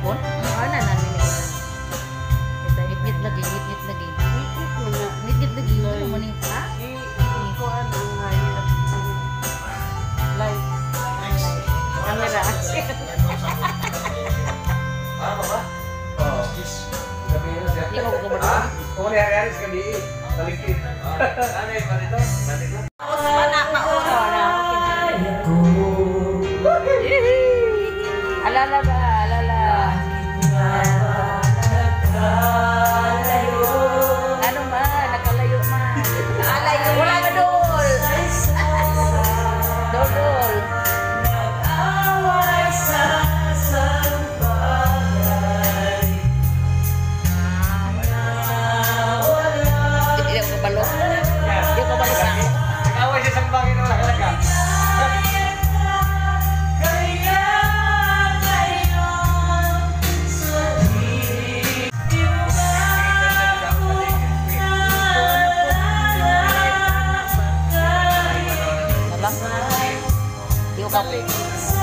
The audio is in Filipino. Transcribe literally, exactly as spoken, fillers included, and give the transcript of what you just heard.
Pon? Ano na namin ni Ngit-ngit lagi, ngit-ngit lagi. Ngit-ngit mo na. Ngit-ngit lagi. Ano mo ni? Ha? Iko ano nga yun. Live. Camera. Ah, apa? Oh, kiss. Sabihin siya. Hindi ko ko ba? Ah, kung hari-hari sekali talikid. Ano yung parito? Batik lang. Mana mauna na. Alala ba? Alala. Ano ma? Nakalayo ma. Alayo. Wala ba dol? Dol dol. Hindi ko kabalo. Hindi ko kabalo sa ako. Nag-away siya sa bangin ng laga. Wala. Hindi ko kabalo.